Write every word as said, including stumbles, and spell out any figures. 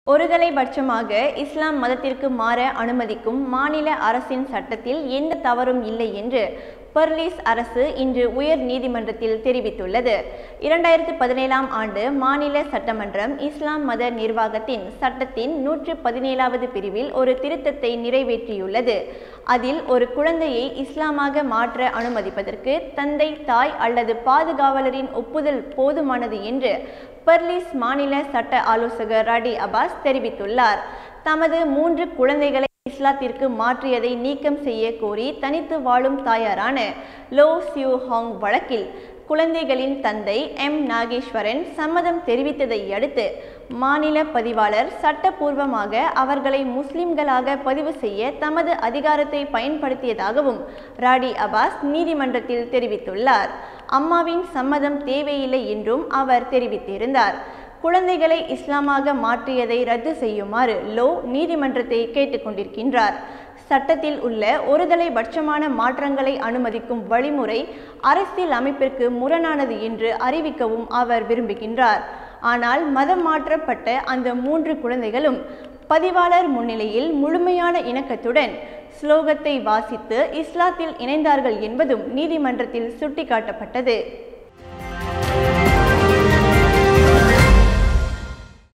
ஒருதலைபட்சமாக இஸ்லாம் மதத்திற்கு மாற அனுமதிக்கும் மாநில அரசின் சட்டத்தில் எந்த தவறும் இல்லை என்று பெர்லிஸ் அரசு இன்று உயர் நீதிமன்றத்தில் தெரிவித்துள்ளது. இரண்டாயிரத்து பதினேழாம் ஆண்டு மாநில சட்டமன்றம் இஸ்லாம் மத நிர்வாகத்தின் சட்டத்தின் நூற்று பதினேழாவது பிரிவில் ஒரு திருத்தத்தை நிறைவேற்றியுள்ளது. அதில் ஒரு குழந்தையை இஸ்லாமாக மாற்ற அனுமதிப்பதற்கு தந்தை, தாய் அல்லது பாதுகாவலரின் ஒப்புதல் போதுமானது என்று பெர்லிஸ் மாநில சட்ட ஆலோசகர் ராடி அப்பாஸ் தெரிவித்துள்ளார். தமது மூன்று குழந்தைகளை இஸ்லாத்திற்கு மாற்றியதை நீக்கம் செய்ய கோரி தனித்து வாழும் தாயாரான லோ சியூ ஹாங் வழக்கில் குழந்தைகளின் தந்தை எம் நாகேஸ்வரன் சம்மதம் தெரிவித்ததை அடுத்து மாநில பதிவாளர் சட்டப்பூர்வமாக அவர்களை முஸ்லிம்களாக பதிவு செய்ய தமது அதிகாரத்தை பயன்படுத்தியதாகவும் ராடி அப்பாஸ் நீதிமன்றத்தில் தெரிவித்துள்ளார். அம்மாவின் சம்மதம் தேவையில்லை என்றும் அவர் தெரிவித்திருந்தார். குழந்தைகளை இஸ்லாமாக மாற்றியதை ரத்து செய்யுமாறு லோ நீதிமன்றத்தை கேட்டுக்கொண்டிருக்கின்றார். சட்டத்தில் உள்ள ஒருதலைபட்சமான மாற்றங்களை அனுமதிக்கும் வழிமுறை அரசியல் அமைப்பிற்கு முரணானது என்று அறிவிக்கவும் அவர் விரும்புகின்றார். ஆனால் மதம் மாற்றப்பட்ட அந்த மூன்று குழந்தைகளும் பதிவாளர் முன்னிலையில் முழுமையான இணக்கத்துடன் ஸ்லோகத்தை வாசித்து இஸ்லாத்தில் இணைந்தார்கள் என்பதும் நீதிமன்றத்தில் சுட்டிக்காட்டப்பட்டது.